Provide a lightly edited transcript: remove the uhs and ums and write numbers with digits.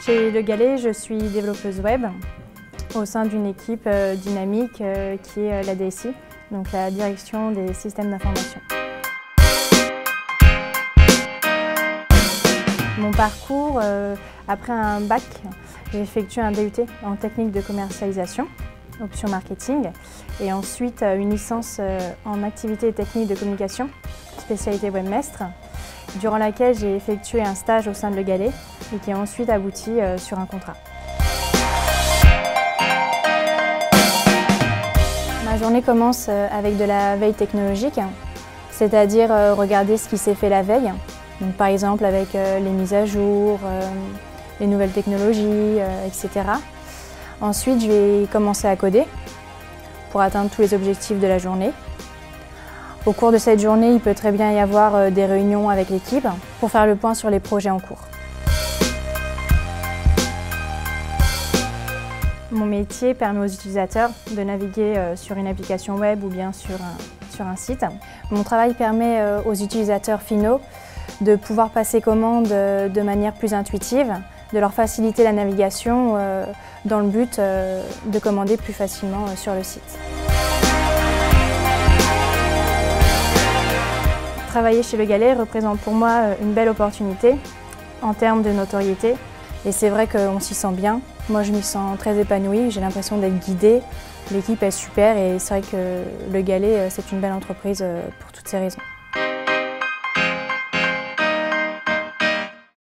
Chez Le Galet, je suis développeuse web au sein d'une équipe dynamique qui est la DSI, donc la direction des systèmes d'information. Mon parcours, après un bac, j'ai effectué un DUT en technique de commercialisation, option marketing, et ensuite une licence en activité et technique de communication, spécialité webmestre, durant laquelle j'ai effectué un stage au sein de Le Galet et qui a ensuite abouti sur un contrat. Ma journée commence avec de la veille technologique, c'est-à-dire regarder ce qui s'est fait la veille. Donc, par exemple avec les mises à jour, les nouvelles technologies, etc. Ensuite, je vais commencer à coder pour atteindre tous les objectifs de la journée. Au cours de cette journée, il peut très bien y avoir des réunions avec l'équipe pour faire le point sur les projets en cours. Mon métier permet aux utilisateurs de naviguer sur une application web ou bien sur un site. Mon travail permet aux utilisateurs finaux de pouvoir passer commande de manière plus intuitive, de leur faciliter la navigation dans le but de commander plus facilement sur le site. Travailler chez Le Galet représente pour moi une belle opportunité en termes de notoriété et c'est vrai qu'on s'y sent bien. Moi je m'y sens très épanouie, j'ai l'impression d'être guidée, l'équipe est super et c'est vrai que Le Galet c'est une belle entreprise pour toutes ces raisons.